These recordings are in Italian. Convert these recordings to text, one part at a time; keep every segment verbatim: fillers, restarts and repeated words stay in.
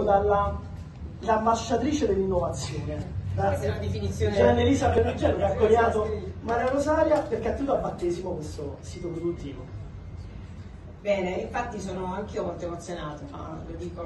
dall'ambasciatrice dell'innovazione. Questa è una definizione. Gian Elisa Bernigello che ha coniato Maria Rosaria perché ha tenuto a battesimo questo sito produttivo. Bene, infatti sono anch'io molto emozionato, no? Lo dico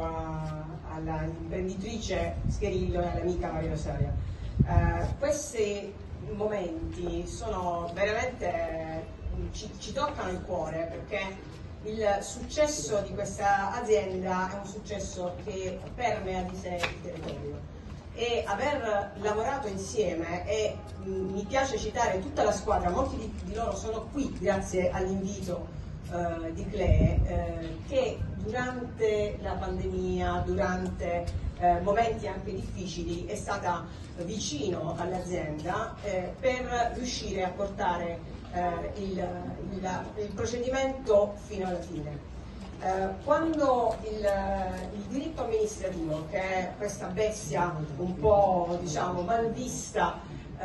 all'imprenditrice Scherillo e all'amica Maria Rosaria. Eh, questi momenti sono veramente, ci, ci toccano il cuore, perché il successo di questa azienda è un successo che permea di sé il territorio. E aver lavorato insieme, e mh, mi piace citare tutta la squadra, molti di, di loro sono qui grazie all'invito eh, di Clee, eh, che durante la pandemia, durante eh, momenti anche difficili, è stata vicino all'azienda eh, per riuscire a portare eh, il, il, il procedimento fino alla fine. Eh, quando il, il diritto amministrativo, che è questa bestia un po', diciamo, malvista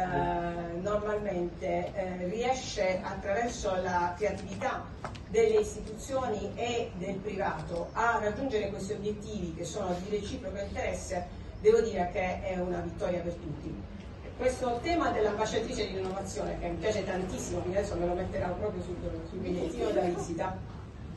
eh, normalmente, eh, riesce attraverso la creatività delle istituzioni e del privato a raggiungere questi obiettivi che sono di reciproco interesse, devo dire che è una vittoria per tutti. Questo tema dell'ambasciatrice di innovazione, che mi piace tantissimo, quindi adesso me lo metterò proprio sul, sul bigliettino da visita,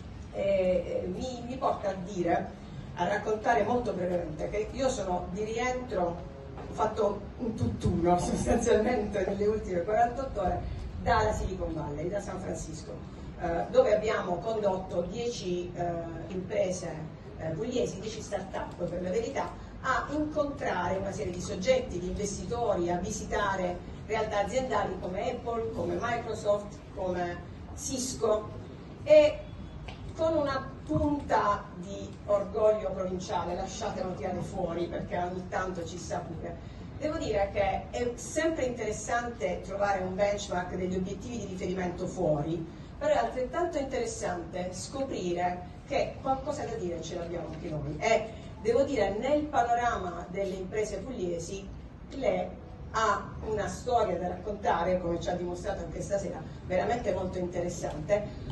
Eh, mi, mi porta a dire, a raccontare molto brevemente, che io sono di rientro, ho fatto un tutt'uno sostanzialmente nelle ultime quarantotto ore dalla Silicon Valley, da San Francisco, eh, dove abbiamo condotto dieci eh, imprese eh, pugliesi, dieci start-up per la verità, a incontrare una serie di soggetti, di investitori, a visitare realtà aziendali come Apple, come Microsoft, come Cisco, e con una punta di orgoglio provinciale, lasciatemelo tirare fuori perché ogni tanto ci sta pure. Devo dire che è sempre interessante trovare un benchmark degli obiettivi di riferimento fuori, però è altrettanto interessante scoprire che qualcosa da dire ce l'abbiamo anche noi. E devo dire, nel panorama delle imprese pugliesi, Clee ha una storia da raccontare, come ci ha dimostrato anche stasera, veramente molto interessante,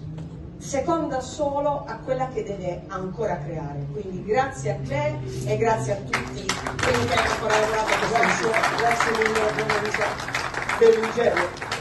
seconda solo a quella che deve ancora creare. Quindi grazie a Clee e grazie a tutti quelli che hanno collaborato a questo. Grazie mille, Gian Elisa Bernigello.